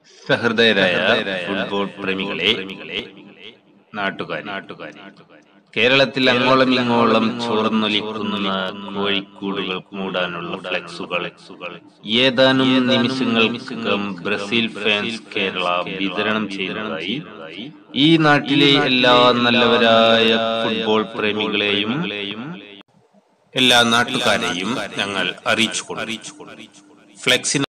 സഹൃദയരായ football പ്രേമികളെ, നാട്ടുകാർ, കേരളത്തിൽ അങ്ങോളം ഇങ്ങോളം ചോർന്നൊലിക്കുന്ന കോഴിക്കൂടുകൾ മൂടാനുള്ള ഫ്ലെക്സുകൾ ഏതാനും നിമിഷങ്ങൾക്കകം ബ്രസീൽ ഫാൻസ് കേരള വിതരണം ചെയ്തതായി ഈ നാട്ടിലെ എല്ലാ നല്ലവരായ ഫുട്ബോൾ പ്രേമികളെയും എല്ലാ നാട്ടുകാരെയും ഞങ്ങൾ അറിയിച്ചുകൊണ്ടു. ഫ്ലെക്സിന്